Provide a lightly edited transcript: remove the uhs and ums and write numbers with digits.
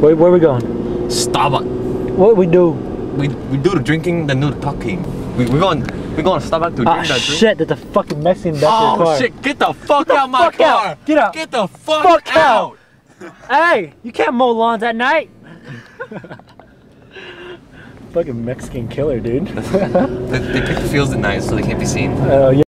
Where are we going? Starbucks. What we do? We do the drinking, then do the talking. We're going to Starbucks to drink that drink. Shit, there's a fucking Mexican back in the car. Oh shit, get the fuck out of my car! Out. Get out! Get the fuck out! Hey, you can't mow lawns at night! Fucking Mexican killer, dude. They pick the fields at night so they can't be seen. Yeah.